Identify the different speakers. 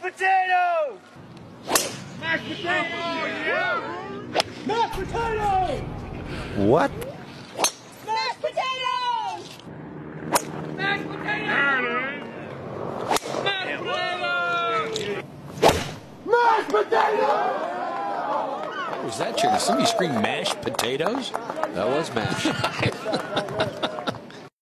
Speaker 1: potatoes!
Speaker 2: Mashed potatoes! Yeah! Mashed potatoes!
Speaker 3: What?
Speaker 2: Mashed potatoes! Mashed potatoes! Mashed potatoes! Mashed potatoes!
Speaker 3: What was that, Did somebody scream mashed potatoes?
Speaker 4: That was mashed.